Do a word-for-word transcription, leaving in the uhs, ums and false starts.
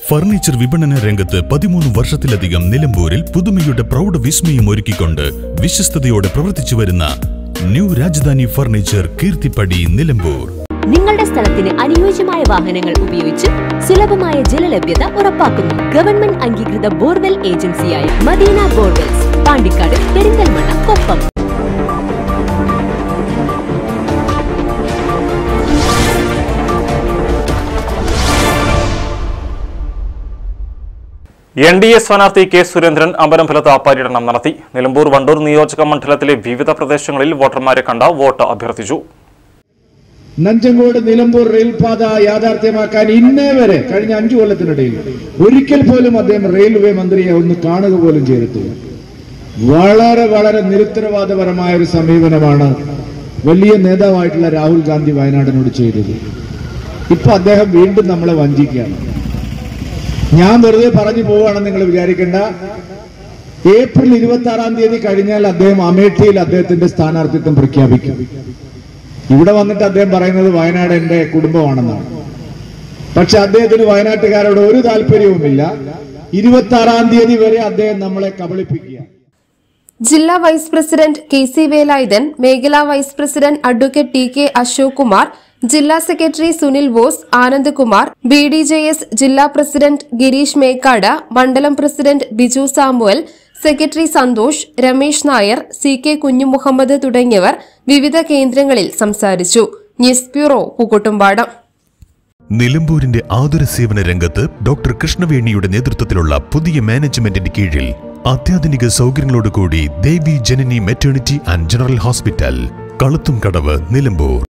Furniture വിപണന രംഗത്ത് പതിമൂന്ന് വർഷത്തിലധികം നിലമ്പൂരിൽ പുതുമയുടെ പ്രൗഢ വിസ്മയം ഒരുക്കിക്കൊണ്ട് വിശ്വസ്തയോടെ പ്രവർത്തിച്ചു വരുന്ന ന്യൂ രാജധാനി ഫർണിച്ചർ കീർത്തിപ്പടി നിലമ്പൂർ. നിങ്ങളുടെ സ്ഥലത്തിന് അനുയോജ്യമായ വാഹനങ്ങൾ ഉപയോഗിച്ച് സുലഭമായ ജലലഭ്യത ഉറപ്പാക്കുന്നു. ഗവൺമെന്റ് അംഗീകൃത ബോർവെൽ ഏജൻസിയായ Madina borewells, Pandikkad, Perinthalmanna, Koppam. N D A സ്ഥാനാർത്ഥി കെ സുരേന്ദ്രൻ അമ്പലംഫലത്ത് പര്യടനം നടത്തി. നിലമ്പൂർ വണ്ടൂർ നിയോജക മണ്ഡലത്തിലെ വിവിധ പ്രദേശങ്ങളിൽ വോട്ടർമാരെ കണ്ട വോട്ട് അഭ്യർത്ഥിച്ചു. നഞ്ചങ്കോട് നിലമ്പൂർ റെയിൽപാത യാഥാർത്ഥ്യമാക്കാൻ ഇന്നേ വരെ കഴിഞ്ഞ അഞ്ചു കൊല്ലത്തിനിടയിൽ ഒരിക്കൽ പോലും അദ്ദേഹം റെയിൽവേ മന്ത്രിയെ ഒന്ന് കാണുക പോലും ചെയ്തിട്ടില്ല. വളരെ വളരെ നിരുത്തരവാദപരമായ ഒരു സമീപനമാണ് വലിയ നേതാവായിട്ടുള്ള രാഹുൽ ഗാന്ധി വയനാടിനോട് ചെയ്തത്. ഇപ്പൊ അദ്ദേഹം വീണ്ടും നമ്മളെ വഞ്ചിക്കുകയാണ്. ഞാൻ വെറുതെ പറഞ്ഞു പോവുകയാണെന്ന് നിങ്ങൾ വിചാരിക്കേണ്ട. ഏപ്രിൽ ഇരുപത്തി ആറാം തീയതി കഴിഞ്ഞാൽ അദ്ദേഹം അമേഠിയിൽ അദ്ദേഹത്തിന്റെ സ്ഥാനാർത്ഥിത്വം പ്രഖ്യാപിക്കും. ഇവിടെ വന്നിട്ട് അദ്ദേഹം പറയുന്നത് വയനാട് എന്റെ കുടുംബമാണെന്നാണ്. പക്ഷെ അദ്ദേഹത്തിന് വയനാട്ടുകാരോട് ഒരു താല്പര്യവുമില്ല. ഇരുപത്തി ആറാം തീയതി വരെ അദ്ദേഹം നമ്മളെ കബളിപ്പിക്കുക. ജില്ലാ vice president K C Velayudhan, മേഖലാ vice president advocate T K Ashok Kumar, ജില്ലാ secretary Sunil Bose, Anandkumar, B D J S ജില്ലാ പ്രസിഡന്റ് ഗിരീഷ് മേക്കാട്, മണ്ഡലം president Biju Samuel, secretary Santhosh, Ramesh Nair, C K Kunjumuhammed തുടങ്ങിയവർ വിവിധ കേന്ദ്രങ്ങളിൽ സംസാരിച്ചു. News bureau, Pookkottumpadam. നിലമ്പൂരിന്റെ ആതുര സേവന രംഗത്ത് ഡോക്ടർ കൃഷ്ണവേണിയുടെ നേതൃത്വത്തിലുള്ള പുതിയ മാനേജ്മെന്റിന്റെ കീഴിൽ അത്യാധുനിക സൗകര്യങ്ങളോടുകൂടി Devi Janani maternity and general hospital, Kaluthumkadavu, Nilambur.